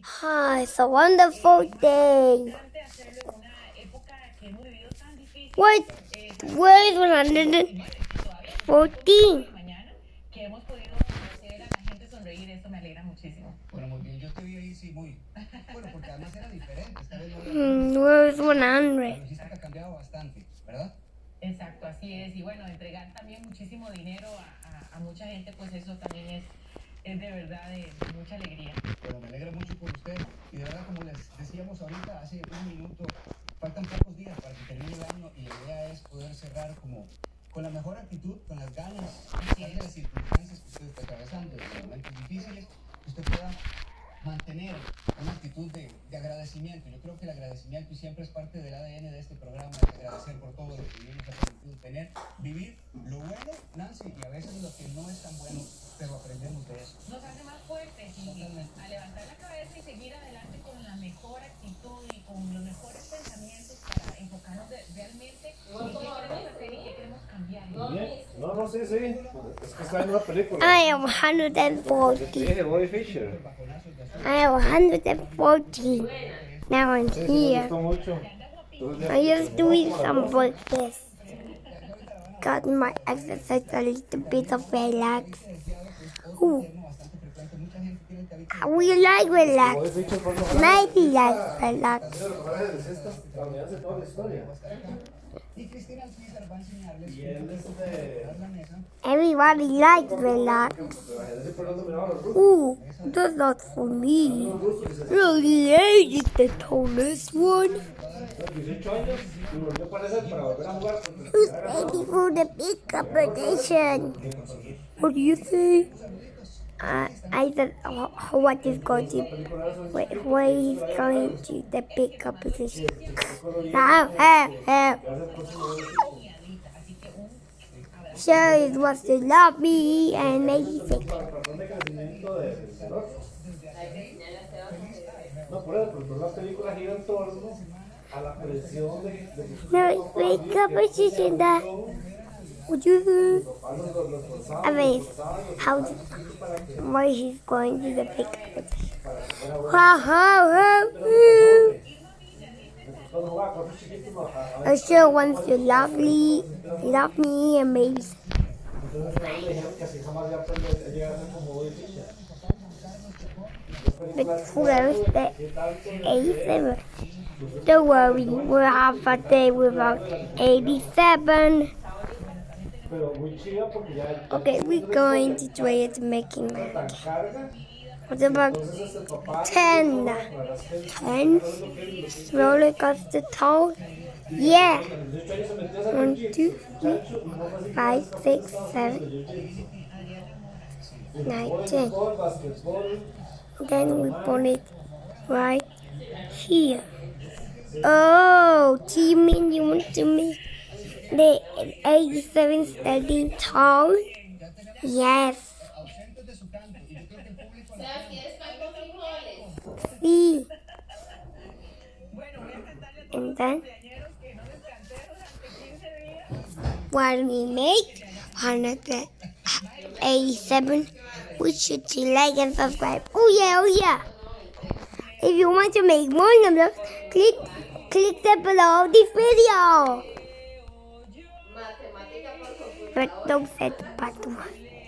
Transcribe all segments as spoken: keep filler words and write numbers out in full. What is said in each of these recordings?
Ah, it's a wonderful day. What? Where is one hundred fourteen? Mm, where is one hundred? Exacto, así es. Y bueno, entregar también muchísimo dinero a, a, a mucha gente, pues eso también es, es de verdad de, de mucha alegría. Bueno, me alegra mucho por usted. Y de verdad, como les decíamos ahorita, hace un minuto, faltan pocos días para que termine el año y la idea es poder cerrar como con la mejor actitud, con las ganas, de las circunstancias que usted está atravesando, de los momentos difíciles, que usted pueda mantener una actitud de, de agradecimiento. Yo creo que el agradecimiento siempre es parte del A D N de este programa, de agradecer por todo lo que Dios nos ha permitido tener, vivir lo bueno, Nancy, y a veces lo que no es tan bueno, pero aprendemos de eso. Nos hace más fuertes y a levantar la cabeza y seguir adelante con la mejor actitud y con los mejores pensamientos para enfocarnos de, realmente en qué queremos hacer y qué queremos cambiar. No, no, sí, sí. Es que está en una película. I am one hundred forty. Sí, Bobby Fischer. I am one hundred forty. Now I'm Sí, sí, me here. gustó mucho. I just doing some breakfast. Got my exercise a little bit of relax. Ooh. We like relax. Bobby Fischer fue lo Maybe like relax. me hace toda la historia. Y Cristina Alcízar va a enseñarles Y él es de... la mesa. Everybody likes relax. Ooh, that's not for me. Really, age is the tallest one. dieciocho años y volvió a aparecer para volver a jugar. Who's ready for the big competition? What do you say? Uh, I said, uh, what is going to, wait, where is going to the big competition? Now, uh, uh. Sure, it was to love me and maybe sick. No, por eso, pero la película gira en torno a la presión de... No, big competition that. Would you do? I mean, how, where he's going to the big competition. Ha ha ha! I sure wants to love me, love me and maybe. But whoever's the eighty-seven. Don't worry, we'll have a day without eighty-seven. Okay, we're going to try it making mac. What about ten? Ten? Roller coaster toll? Yeah. One, two, three, five, six, seven, nine, ten. Then we put it right here. Oh, do you mean you want to make the eighty-seven standing tall? Yes. See. And then when we make one hundred eighty-seven, we should like and subscribe. Oh yeah, oh yeah. If you want to make more numbers, click click the below this video. But don't set the part one.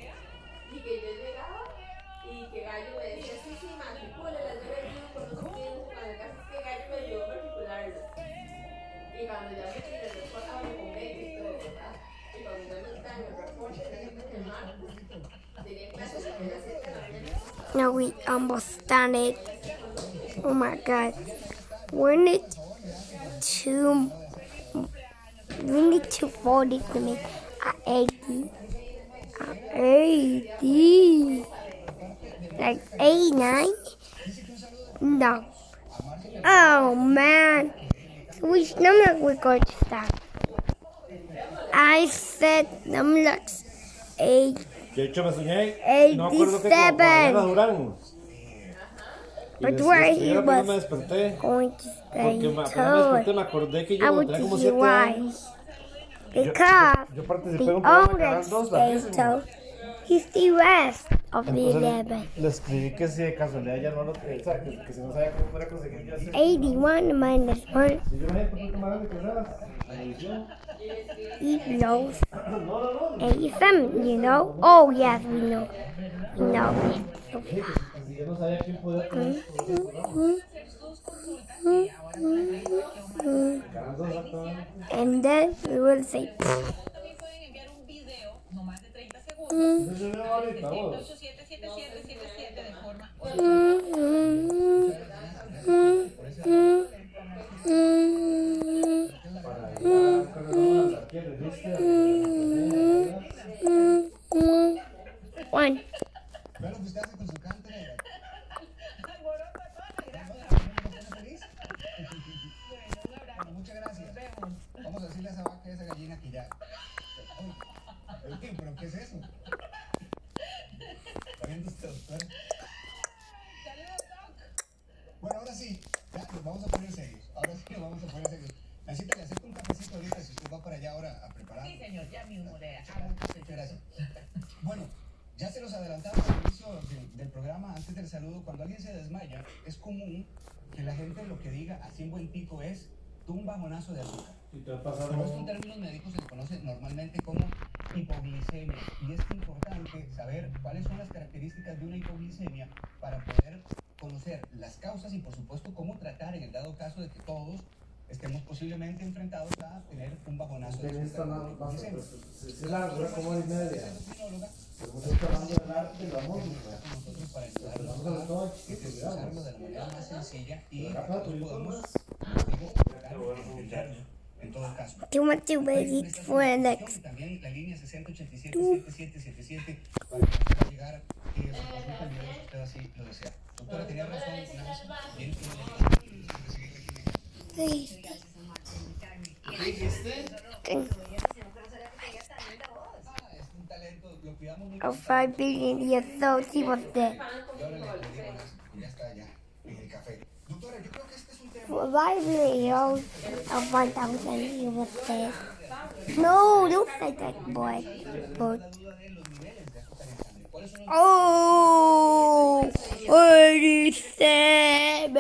Now we almost done it. Oh my god. We need two we need two forty to make a eighty. A eighty. Like eighty-nine? No. Oh man. So which number we're going to start? I said number eight. De hecho me soñé, no me acuerdo que eighty-seven. como Mariana Durán. Y But des- where des- he era cuando me was desperté, going to porque stay me- apenas me desperté tall. me acordé que I yo would tenía como see siete why. años. Because Yo participé en the un programa de older Canal dos, stay larguísimo. tall, he still rests. of the Entonces, eleven. le escribí que si de casualidad ya no lo, o sea, que, que si no sabía cómo podía conseguir ya sé. eighty-one minus one Si yo me imagino un poquito más grande que seas, televisión. equals No, no, no. eighty-seven, you know? Oh, yes, we know. We know. Dije que si, que si yo no sabía quién podía tener ese programa. hacer sus consultas y ahora con la información más. Ganando exactamente. And then we will say, También pueden enviar un video, no más de treinta segundos, Entonces yo veo ahorita, siete vos. ocho siete siete siete siete siete de forma Para ir a con aquí el registro. one. Vean lo que usted hace con su canto. alborota toda, gracias. ¿Me pone feliz? Bueno, un abrazo. Bueno, muchas gracias. Nos vemos. Vamos a decirle a esa vaca y a esa gallina que ya. Oye, oye, ¿pero qué es eso? ¿Está viendo usted, doctor? Saludos, Doc. Bueno, ahora sí, ya nos vamos a poner serios. Ahora sí nos vamos a poner serios. Necesita le acerco un cafecito ahorita si usted va para allá ahora a preparar. Sí, señor, ya mismo le Muchas hago. gracias, muchas gracias. Bueno, ya se los adelantaba al inicio del, del programa, antes del saludo, cuando alguien se desmaya, es común que la gente lo que diga así en buen tico es un bajonazo de azúcar. Si te ha pasado. Pero esto en términos médicos se le conoce normalmente como hipoglicemia. Y es importante saber cuáles son las características de una hipoglicemia para poder conocer las causas y por supuesto cómo tratar en el dado caso de que todos estemos posiblemente enfrentados a tener un bajonazo de En esta azúcar. no, no, Hipoglicemia. si es la dura como hora y media. Endocrinóloga, Estamos hablando del arte de la música. con nosotros para Nosotros ayudarnos todo a esto, expresarlo de la manera más sencilla y Pero acá todos tú y podamos todas. digo, tratarlo y entenderlo en todo caso. Do you want to wait for the next? También la línea sesenta ochenta y siete setenta y siete setenta y siete para que nos pueda llegar y su consulta en video si usted así lo desea. Doctora, tenía razón, Nancy. Bien, Please. Ah, es un talento, lo cuidamos muy Of five billion years old, he was dead. Y ahora le, le digo, Nancy, ya está ya en el café. Doctora, yo creo que este es un tema. For five billion years of one thousand, he was dead. No, don't say that, boy. But, La duda de los niveles de azúcar en sangre. ¿Cuáles son los oh, eighty-seven.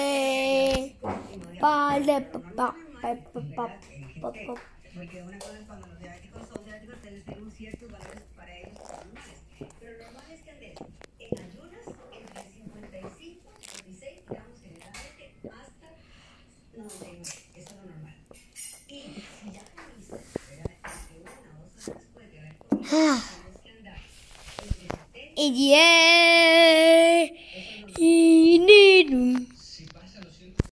Vale, pa, pa, pa, pa, pa, pa. Porque una cosa es cuando los diabéticos son diabéticos, deben ser ciertos valores para ellos normales. Pero lo normal es que anden en ayunas entre cincuenta y cinco y cincuenta y seis gramos generalmente hasta noventa y nueve. Eso es lo normal. Y si ya comienzas, entre una o dos horas después de haber comido, tienes que andar entre setenta Yeah.